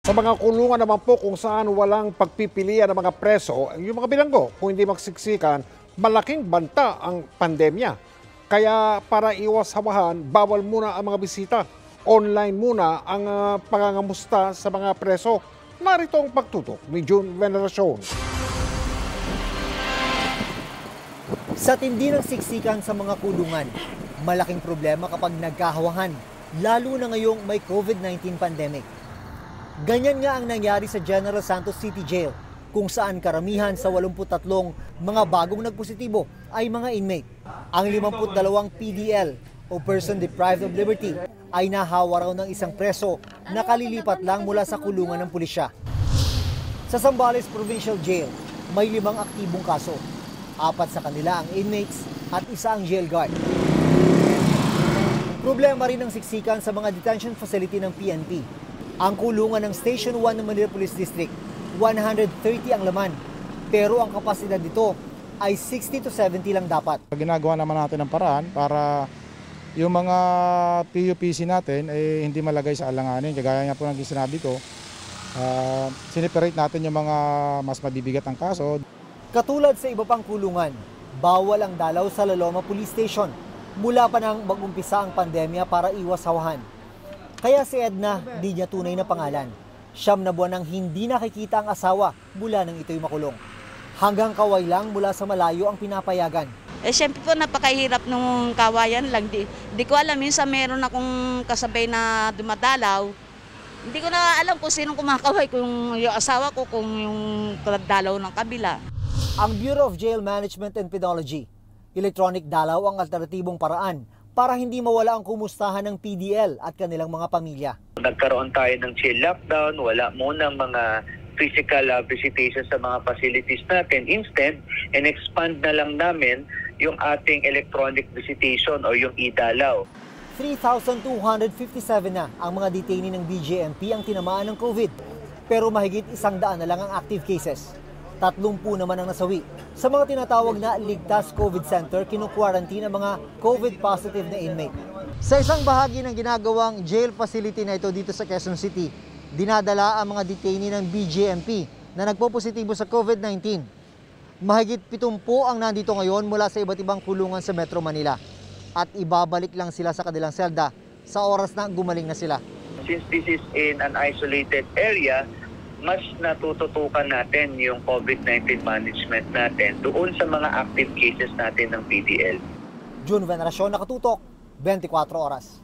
Sa mga kulungan naman po kung saan walang pagpipilian ng mga preso, yung mga bilanggo, kung hindi magsiksikan, malaking banta ang pandemya. Kaya para iwas hawahan, bawal muna ang mga bisita. Online muna ang pangangamusta sa mga preso. Narito ang pagtutok ni June Veneracion. Sa tindi ng siksikan sa mga kulungan, malaking problema kapag nagkahawahan, lalo na ngayong may COVID-19 pandemic. Ganyan nga ang nangyari sa General Santos City Jail, kung saan karamihan sa 83 mga bagong nagpositibo ay mga inmate. Ang 52 PDL o Person Deprived of Liberty ay nahawa raw ng isang preso na kalilipat lang mula sa kulungan ng pulisya. Sa Zambales Provincial Jail, may 5 aktibong kaso. 4 sa kanila ang inmates at 1 ang jail guard. Problema rin ang siksikan sa mga detention facility ng PNP. Ang kulungan ng Station 1 ng Manila Police District, 130 ang laman, pero ang kapasidad nito ay 60 to 70 lang dapat. Ginagawa naman natin ng paraan para yung mga PUPC natin ay hindi malagay sa alanganin. Kagaya nga po ng sinabi ko, siniperate natin yung mga mas mabibigat ang kaso. Katulad sa iba pang kulungan, bawal ang dalaw sa Laloma Police Station mula pa nang mag-umpisa ang pandemya para iwas hawahan. Kaya si Edna, di niya tunay na pangalan. 9 na buwan nang hindi nakikita ang asawa mula nang ito'y makulong. Hanggang kaway lang mula sa malayo ang pinapayagan. Siyempre po napakahirap nung kawayan lang. Di ko alam, minsan meron akong kasabay na dumadalaw. Hindi ko na alam kung sinong kumakaway, kung yung asawa ko, kung yung dalaw ng kabila. Ang Bureau of Jail Management and Penology, electronic dalaw ang alternatibong paraan para hindi mawala ang kumustahan ng PDL at kanilang mga pamilya. Nagkaroon tayo ng chill lockdown, wala muna mga physical visitation sa mga facilities natin. Instead, in-expand na lang namin yung ating electronic visitation o yung E-dalaw. 3,257 na ang mga detainee ng DJMP ang tinamaan ng COVID. Pero mahigit 100 na lang ang active cases. 30 naman ang nasawi. Sa mga tinatawag na ligtas COVID center, kinukwarantin ang mga COVID positive na inmate. Sa isang bahagi ng ginagawang jail facility na ito dito sa Quezon City, dinadala ang mga detainee ng BJMP na nagpo-positibo sa COVID-19. Mahigit 70 ang nandito ngayon mula sa iba't ibang kulungan sa Metro Manila. At ibabalik lang sila sa kanilang selda sa oras na gumaling na sila. Since this is in an isolated area, mas natututukan natin yung COVID-19 management natin doon sa mga active cases natin ng PDL. June Veneracion, nakatutok, 24 Oras.